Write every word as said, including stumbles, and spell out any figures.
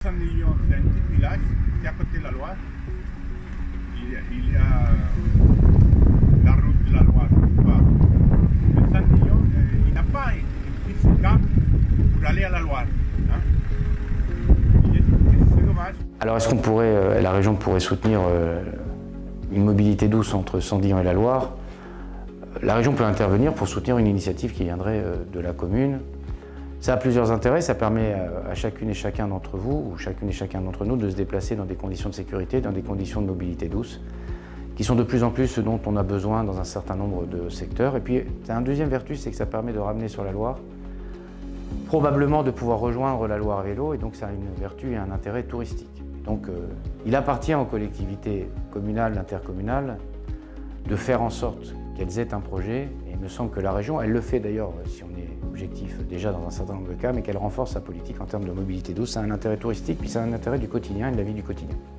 Saint-Dion, c'est un petit village, c'est à côté de la Loire. Il y a, il y a la route de la Loire. Mais Saint-Dion, il n'a pas un petit cap pour aller à la Loire. Hein. C'est dommage. Alors est-ce qu'on pourrait, euh, la région pourrait soutenir euh, une mobilité douce entre Saint-Dion et la Loire? La région peut intervenir pour soutenir une initiative qui viendrait euh, de la commune. Ça a plusieurs intérêts, ça permet à, à chacune et chacun d'entre vous, ou chacune et chacun d'entre nous, de se déplacer dans des conditions de sécurité, dans des conditions de mobilité douce, qui sont de plus en plus ce dont on a besoin dans un certain nombre de secteurs. Et puis, un deuxième vertu, c'est que ça permet de ramener sur la Loire, probablement de pouvoir rejoindre la Loire à vélo, et donc ça a une vertu et un intérêt touristique. Donc, euh, il appartient aux collectivités communales, intercommunales, de faire en sorte qu'elles aient un projet, et il me semble que la région, elle le fait d'ailleurs, si on est objectif déjà dans un certain nombre de cas, mais qu'elle renforce sa politique en termes de mobilité douce. Ça a un intérêt touristique, puis ça a un intérêt du quotidien et de la vie du quotidien.